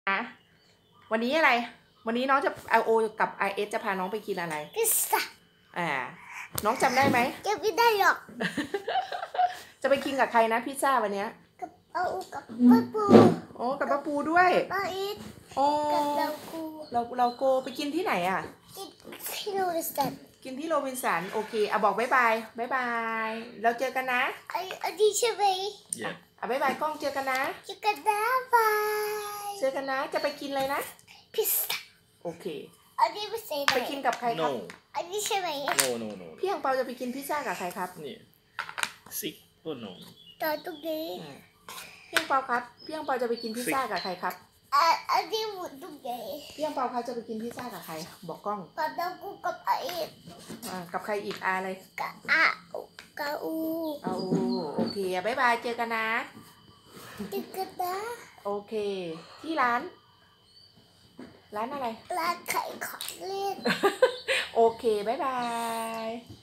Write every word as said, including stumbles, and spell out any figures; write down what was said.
อะวันนี้อะไรวันนี้น้องจะไอโอกับไอเอสจะพาน้องไปกินอะไรพิซซ่าอ่าน้องจำได้ไหมจำไม่ได้หรอกจะไปกินกับใครนะพิซซ่าวันเนี้ยกับเอากับป้าปูโอ้กับป้าปูด้วยป้าอีทโอ้กับเรากูเราเราโกไปกินที่ไหนอ่ะกินที่โรบินสันกินที่โรบินสันโอเคอ่ะบอกบ๊ายบายบ๊ายบายเราเจอกันนะไอ้อันนี้ใช่ไหมอ่ะบ๊ายบายกล้องเจอกันนะเจอกันนะบายเจอกันนะจะไปกินเลยนะพิซซ่าโอเคอันนี้ไม่ใช่ไปกินกับใครครับ no อันนี้ใช่ไหม no no no พี่อังเปาจะไปกินพิซซ่ากับใครครับนี่ sick or no ตอนตรงนี้พี่อังเปาครับพี่อังเปาจะไปกินพิซซ่ากับใครครับอ่ะอันนี้หมุนตรงนี้พี่อังเปาครับจะไปกินพิซซ่ากับใครบอกกล้องกับเรากูกับไอ้อ่ากับใครอีกอาเลยกับอากับอูเอาโอเคบายบายเจอกันนะเจอกันนะโอเคที่ร้านร้านอะไรร้านขายของเล่นโอเคบายบาย